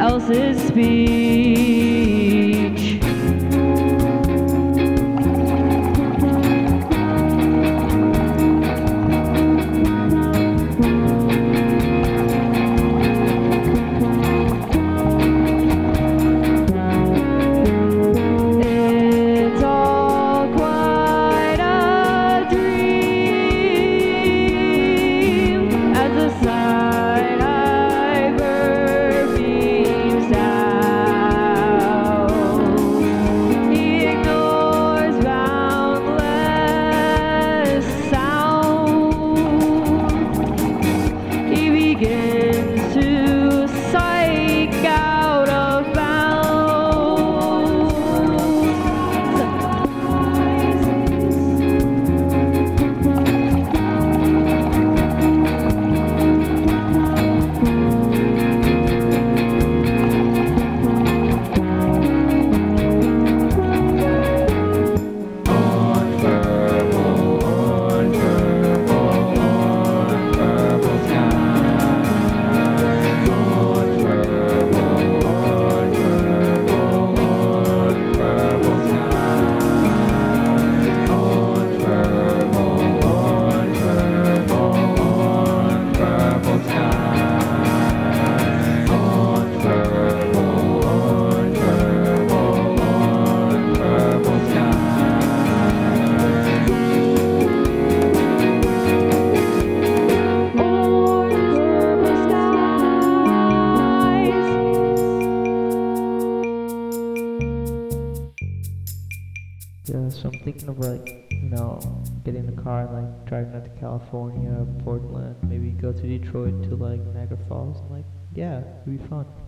else's speech. It's all quite a dream as the side Iver beams down. He ignores boundless sound. He begins to psych out of bounds. Yeah, so I'm thinking of getting a car and driving out to California, Portland, maybe go to Detroit to Niagara Falls, and yeah, it'd be fun.